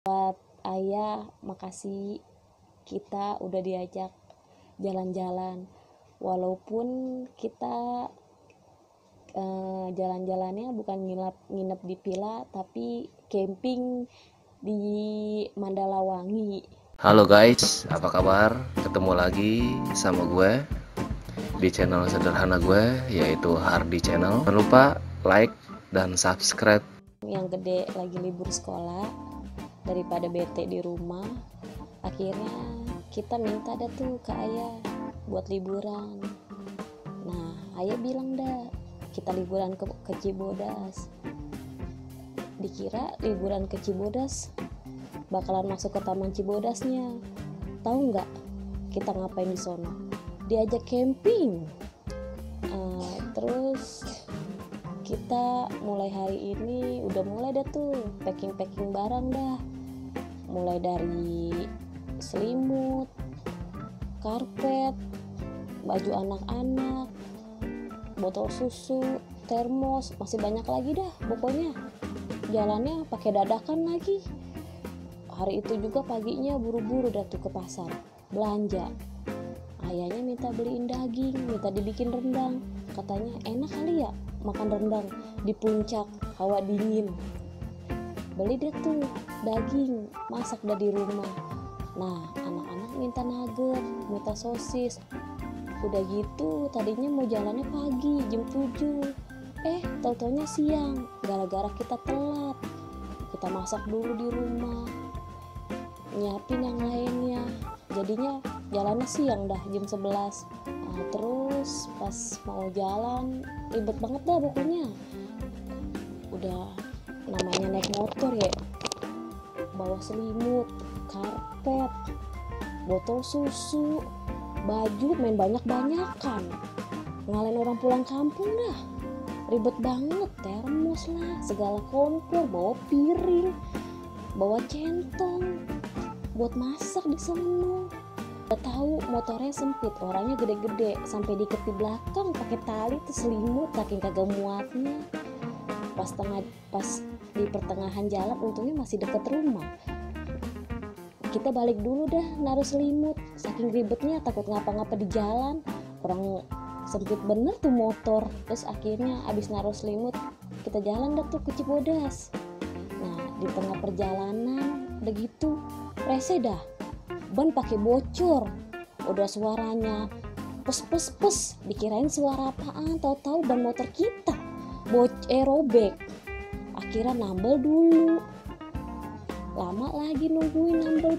Buat ayah, makasih kita udah diajak jalan-jalan. Walaupun kita jalan-jalannya bukan nginep di villa, tapi camping di Mandalawangi. Halo guys, apa kabar? Ketemu lagi sama gue di channel sederhana gue, yaitu Hardi Channel. Jangan lupa like dan subscribe. Yang gede lagi libur sekolah, daripada bete di rumah, akhirnya kita minta dah tuh ke ayah buat liburan. Nah, ayah bilang dah kita liburan ke Cibodas. Dikira liburan ke Cibodas bakalan masuk ke Taman Cibodasnya. Tahu nggak kita ngapain di sono? Diajak camping. Terus kita mulai hari ini udah mulai dah tuh packing barang dah. Mulai dari selimut, karpet, baju anak-anak, botol susu, termos, masih banyak lagi dah. Pokoknya jalannya pakai dadakan lagi. Hari itu juga paginya buru-buru dah tuh ke pasar belanja. Ayahnya minta beliin daging, minta dibikin rendang. Katanya enak kali ya makan rendang di puncak, hawa dingin. Beli deh tuh daging, masak dah di rumah. Nah, anak-anak minta nugget, minta sosis. Udah gitu tadinya mau jalannya pagi jam 7. Tau-taunya siang gara-gara kita telat. Kita masak dulu di rumah, nyiapin yang lainnya. Jadinya jalannya siang dah jam 11. Terus pas mau jalan ribet banget dah pokoknya. Udah namanya naik motor ya, bawa selimut, karpet, botol susu, baju, main banyak-banyakan. Ngalahin orang pulang kampung dah. Ribet banget, termos lah, segala kompor, bawa piring, bawa centong buat masak di sono. Udah tahu motornya sempit, orangnya gede-gede, sampai diikat di belakang pakai tali tuh selimut, saking kagak muatnya. Pas di pertengahan jalan untungnya masih deket rumah. Kita balik dulu dah naruh selimut, saking ribetnya takut ngapa-ngapa di jalan. Orang sempit bener tuh motor. Terus akhirnya abis naruh selimut kita jalan dah tuh ke Cibodas. Nah, di tengah perjalanan udah gitu rese dah, ban pakai bocor. Udah suaranya pes, dikirain suara apaan, tahu-tahu ban motor kita robek. Akhirnya nambel dulu, lama lagi nungguin nambel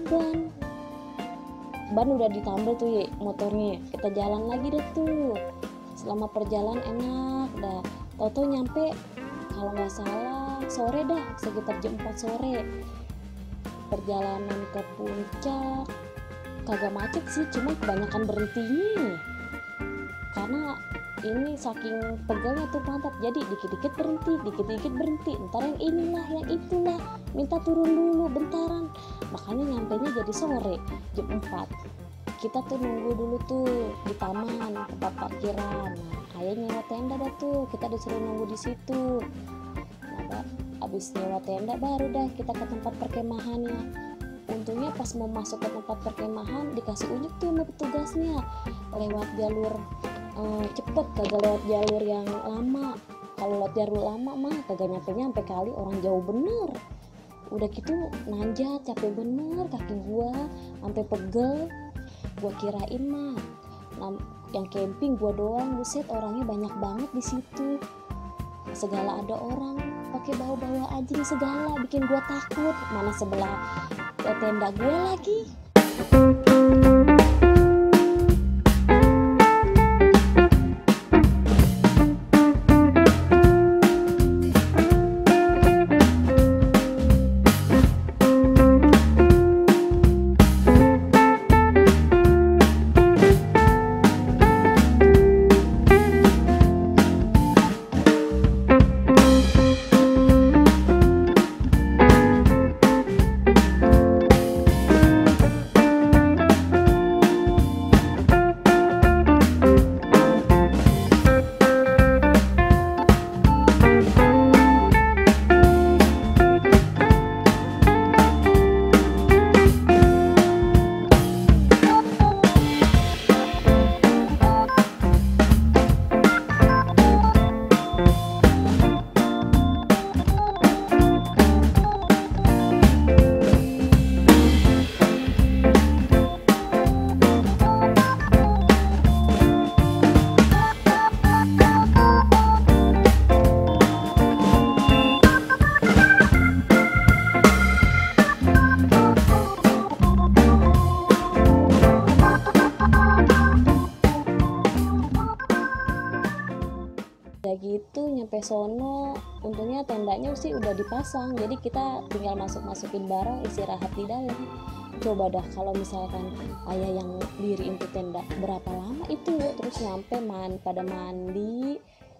ban udah ditambel tuh ya motornya. Kita jalan lagi deh tuh. Selama perjalanan enak dah, tahu-tahu nyampe kalau nggak salah sore dah, sekitar jam 4 sore. Perjalanan ke puncak kagak macet sih, cuma kebanyakan berhentinya karena ini saking pegelnya tuh pantat, jadi dikit-dikit berhenti, ntar yang inilah yang itulah, minta turun dulu bentaran. Makanya nyampenya jadi sore jam 4. Kita tuh nunggu dulu tuh di taman tempat parkiran. Nah, ayah nyewa tenda dah tuh, kita disuruh nunggu di situ. Nah, abis nyewa tenda baru dah kita ke tempat perkemahannya. Untungnya pas mau masuk ke tempat perkemahan dikasih unjuk tuh sama petugasnya, lewat jalur cepet, kagak lewat jalur yang lama. Kalau lewat jalur lama mah kagak nyampe kali, orang jauh bener. Udah gitu nanjak, capek bener, kaki gua sampai pegel. Gua kirain mah yang camping gua doang, buset orangnya banyak banget di situ. Segala ada orang, pakai bawa anjing segala, bikin gua takut. Mana sebelah tenda gua lagi. sono untungnya tendanya sih udah dipasang, jadi kita tinggal masukin barang, istirahat di dalam. Coba dah kalau misalkan ayah yang diriin tuh tenda, berapa lama itu, terus nyampe pada mandi.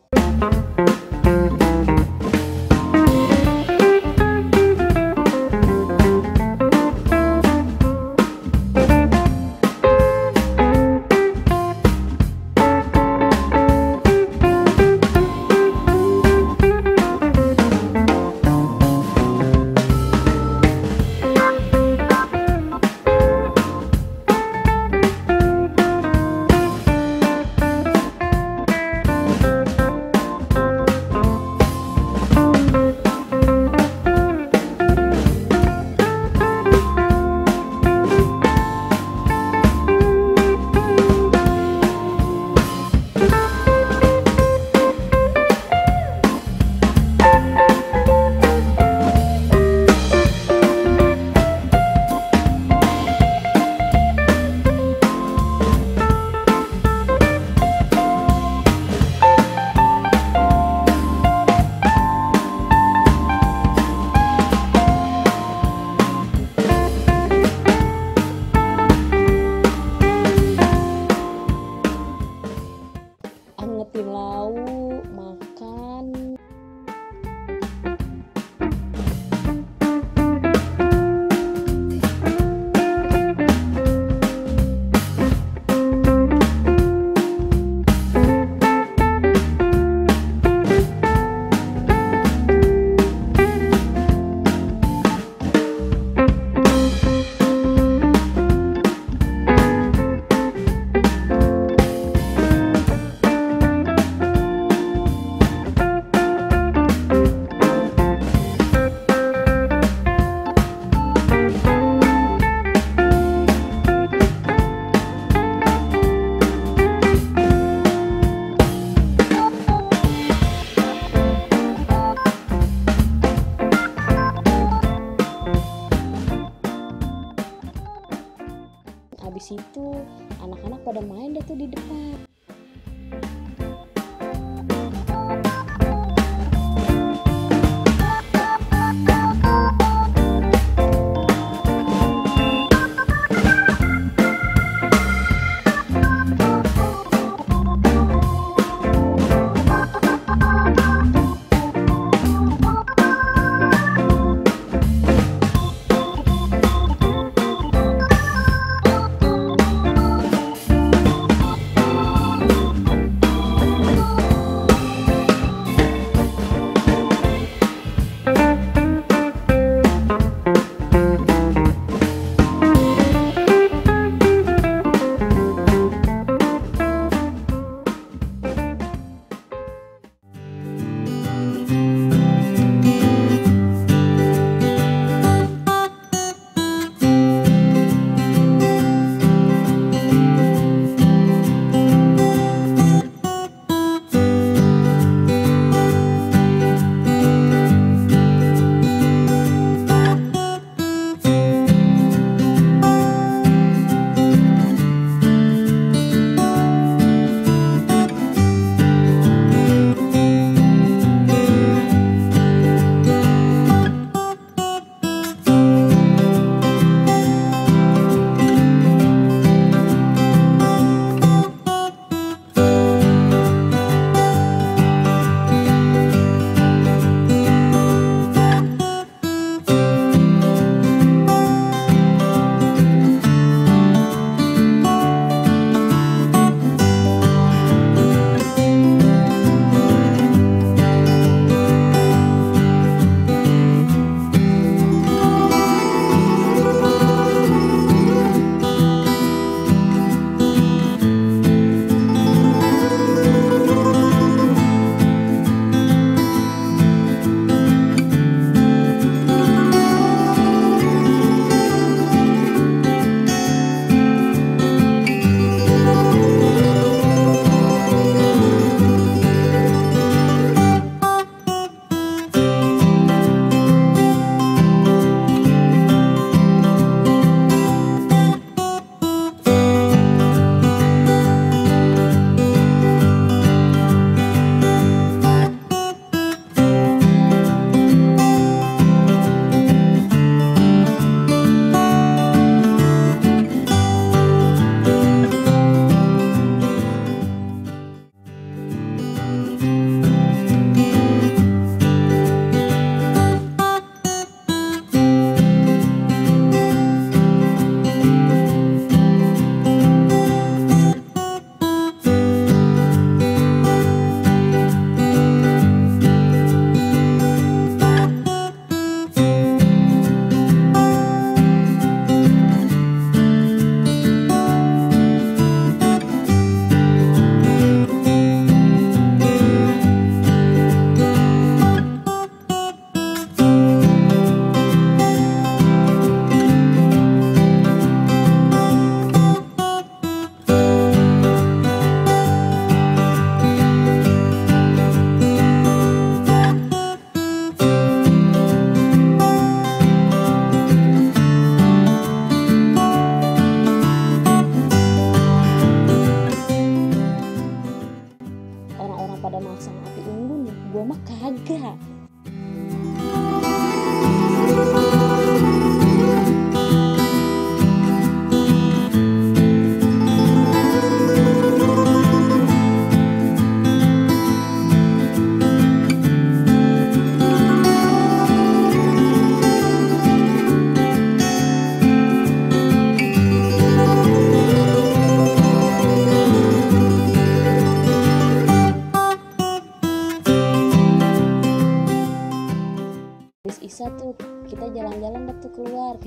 Angetin lauk, makan. Habis itu anak-anak pada main dah tuh di depan.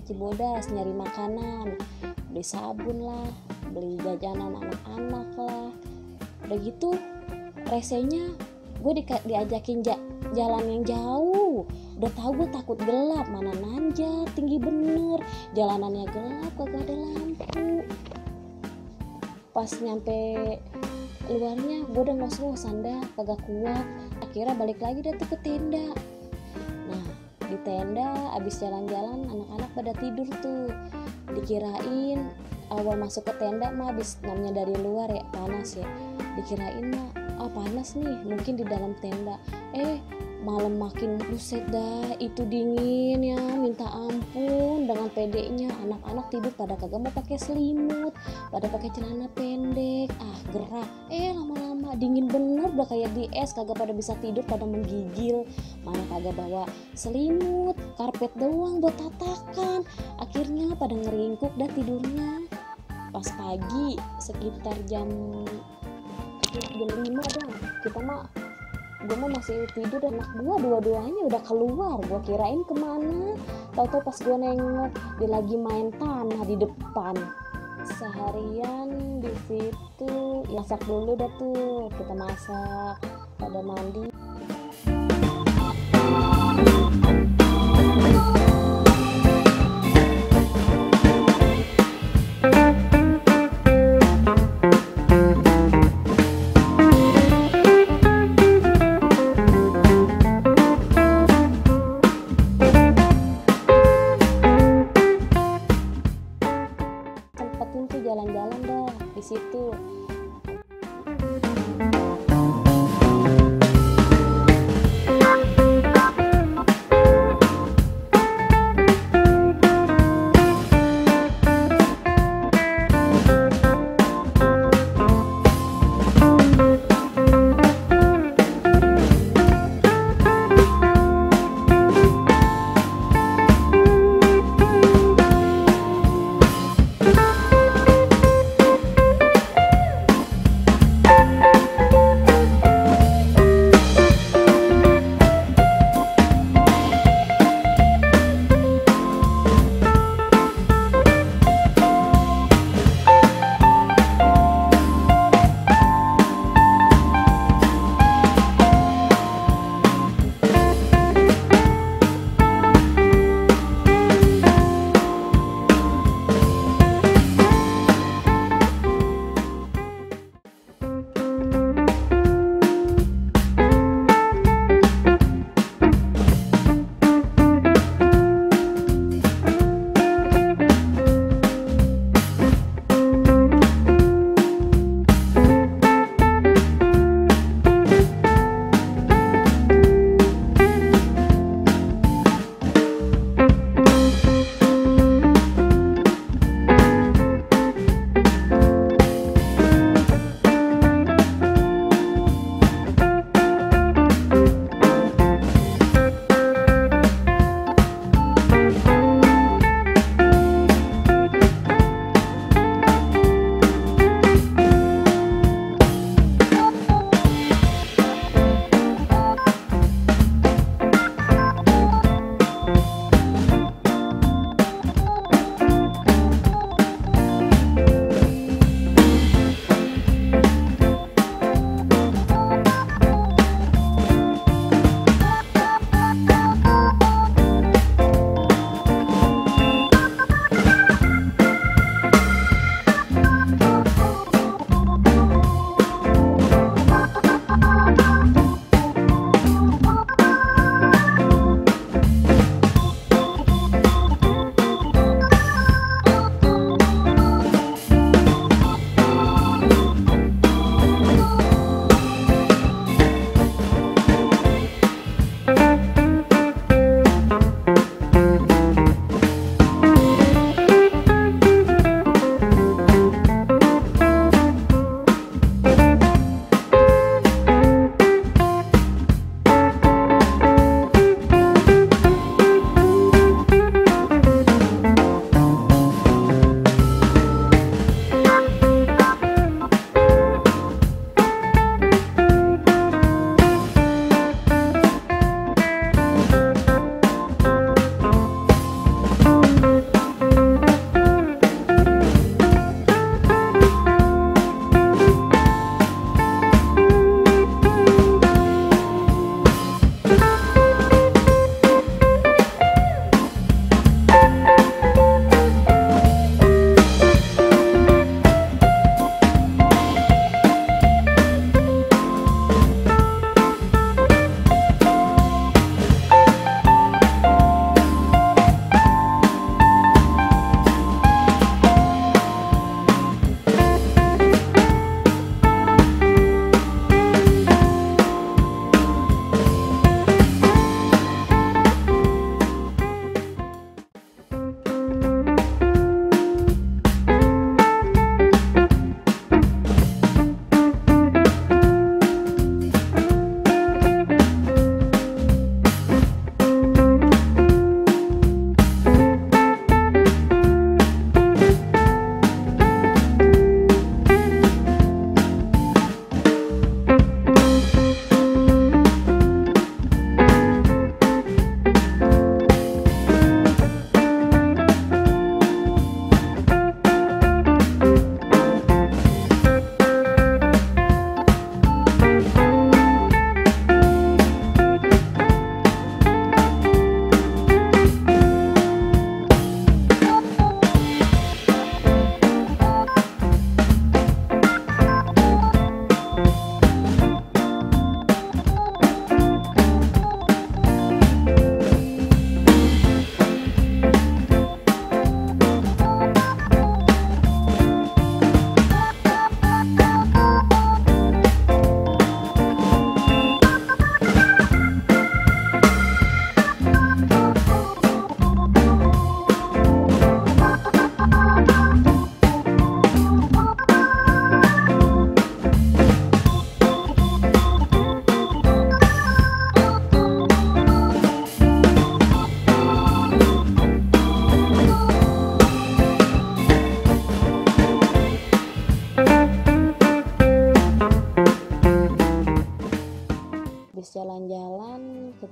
Cibodas nyari makanan, beli sabun lah, beli jajanan anak-anak lah. Udah gitu resenya gue diajakin jalan yang jauh. Udah tahu gue takut gelap, mana nanjak tinggi bener, jalanannya gelap kagak ada lampu. Pas nyampe luarnya gue udah ngos-ngosan dah, kagak kuat. Akhirnya balik lagi dah tuh ke tenda. Nah di tenda abis jalan-jalan anak-anak pada tidur tuh. Dikirain awal masuk ke tenda mah abis namanya dari luar ya panas ya, dikirain mah panas nih mungkin di dalam tenda. Malam makin buset dah, itu dingin ya minta ampun. Dengan pedenya anak-anak tidur pada kagak mau pakai selimut, pada pakai celana pendek. Gerah. Lama-lama dingin bener, udah kayak di es, kagak pada bisa tidur, pada menggigil. Mana kagak bawa selimut, karpet doang buat tatakan. Akhirnya pada ngeringkuk dah tidurnya. Pas pagi sekitar jam 5 dah, gue mah masih tidur, dan anak gue dua-duanya udah keluar. Gue kirain kemana, tahu-tahu pas gue nengok dia lagi main tanah di depan. Seharian di situ masak dulu dah tuh, kita masak, pada mandi. Jalan-jalan dah di situ.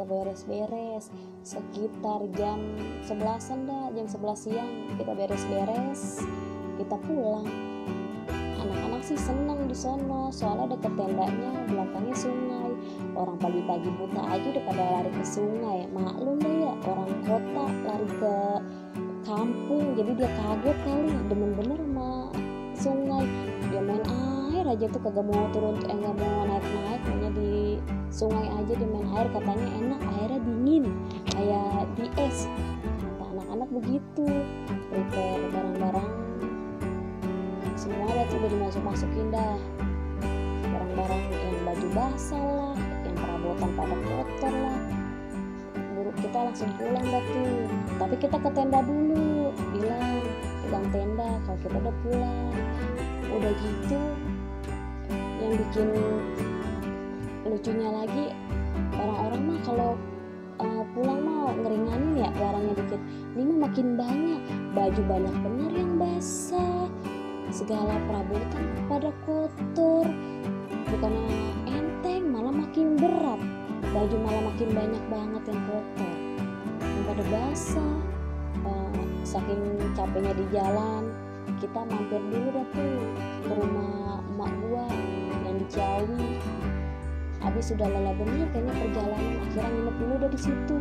kita beres-beres sekitar jam 11-an dah, jam 11 siang kita beres-beres, kita pulang. Anak-anak sih senang di sono, soalnya deket tendanya, belakangnya sungai. Orang pagi-pagi buta aja udah pada lari ke sungai. Maklum deh ya, orang kota lari ke kampung, jadi dia kaget kali, demen bener sama sungai. Dia main air aja tuh, kagak mau turun, nggak mau naik-naik, maunya di sungai aja dia main air, katanya enak, airnya dingin kayak di es. Kata anak-anak begitu. Prepare barang-barang semua dah tuh udah dimasukin dah, barang-barang yang baju basah lah, yang perabotan pada kotor lah. Buruk kita langsung pulang dah tuh, tapi kita ke tenda dulu, bilang pegang tenda kalau kita udah pulang. Udah gitu yang bikin lucunya lagi, orang-orang mah kalau pulang mau ngeringanin ya, barangnya dikit, ini mah makin banyak, baju banyak bener yang basah, segala perabotan pada kotor, bukannya enteng malah makin berat, baju malah makin banyak banget yang kotor, yang pada basah. Saking capeknya di jalan, kita mampir dulu dah tuh ke rumah emak gua yang di Ciawi. Habis sudah lelah bener kayaknya perjalanan, akhirnya nginep dulu dah di situ.